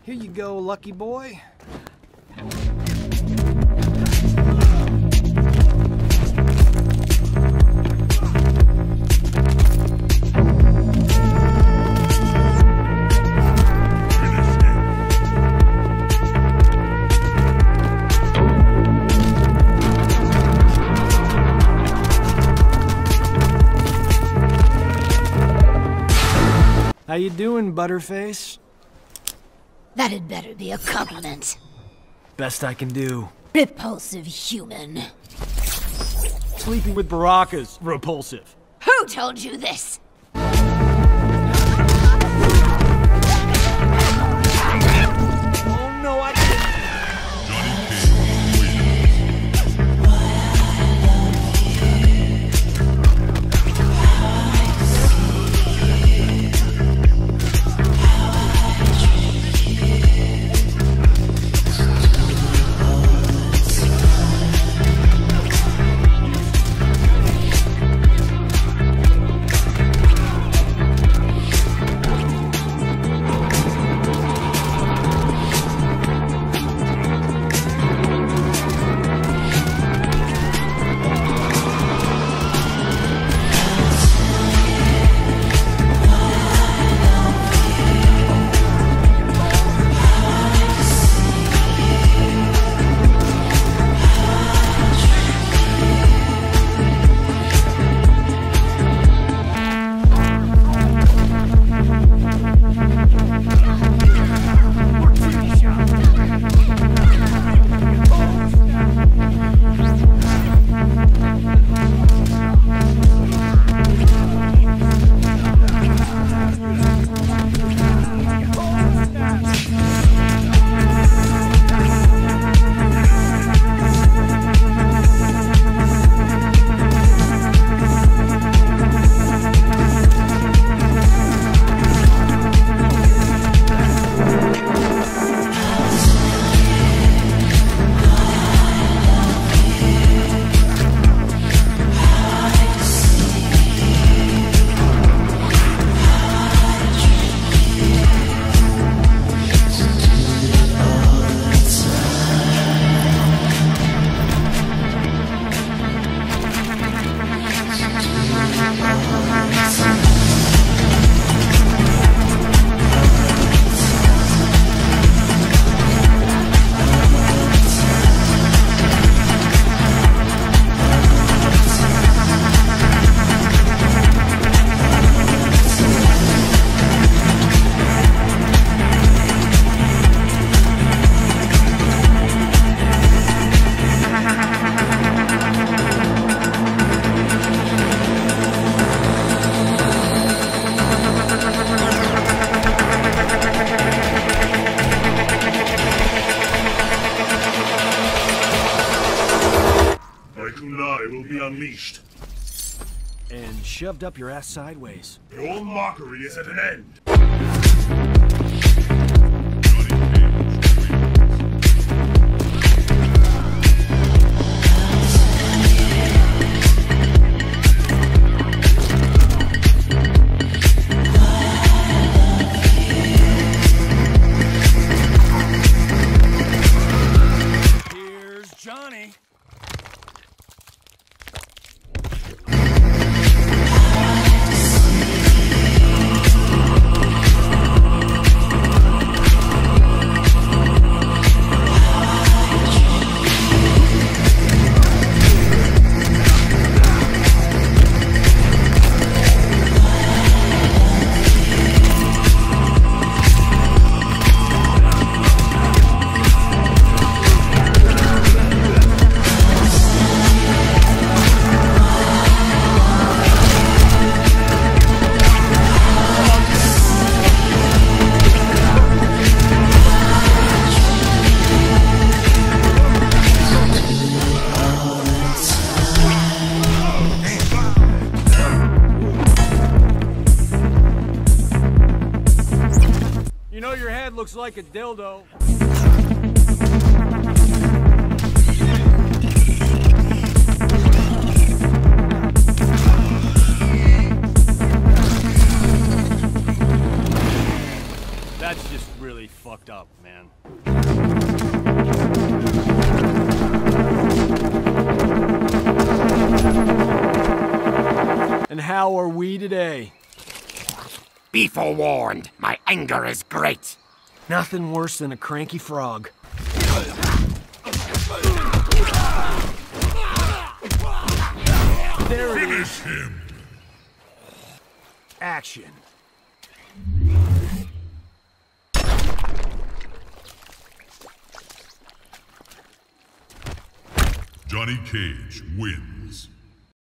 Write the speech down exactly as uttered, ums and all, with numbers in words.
Here you go, lucky boy. How you doing, Butterface? That'd better be a compliment. Best I can do. Repulsive human. Sleeping with Baraka's repulsive. Who told you this? Oh no, I didn't. Will be unleashed. And shoved up your ass sideways. Your mockery is at an end. Here's Johnny. You know your head looks like a dildo. That's just real. really fucked up, man. And how are we today? Be forewarned, my anger is great. Nothing worse than a cranky frog. There it is. Finish him! Action. Johnny Cage wins.